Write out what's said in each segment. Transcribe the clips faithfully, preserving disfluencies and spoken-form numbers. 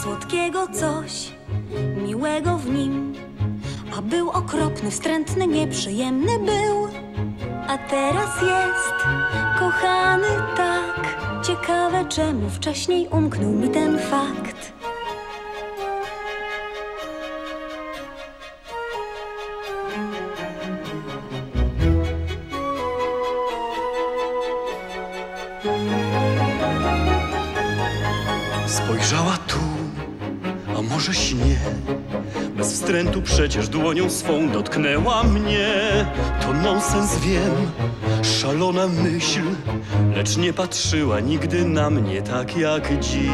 słodkiego coś, miłego w nim. A był okropny, wstrętny, nieprzyjemny był. A teraz jest kochany tak. Ciekawe, czemu wcześniej umknął mi ten fakt. Spojrzała tu, a może śnie. Bez wstrętu przecież dłonią swą dotknęła mnie. To nonsens, wiem, szalona myśl, lecz nie patrzyła nigdy na mnie tak jak dziś.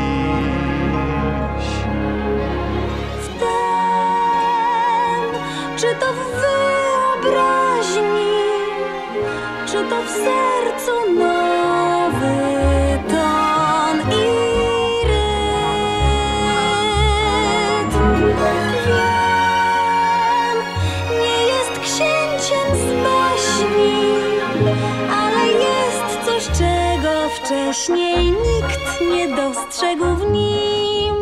Wtem, czy to w wyobraźni, czy to w sercu nowy ton i rytm. Wiem, nie jest księciem z baśni, ale jest coś, czego wcześniej nikt nie dostrzegł w nim.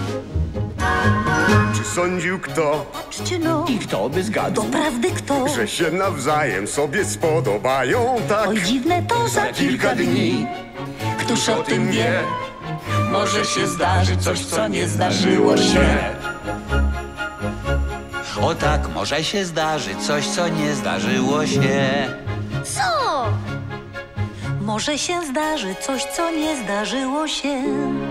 Czy sądził kto, Patrzcie no, I kto by zgadł? doprawdy kto? że się nawzajem sobie spodobają tak? Oj, dziwne to za Za kilka dni, któż o tym wie? Może się zdarzy coś, co nie zdarzyło się. O tak, może się zdarzy coś, co nie zdarzyło się. Co? Może się zdarzy coś, co nie zdarzyło się.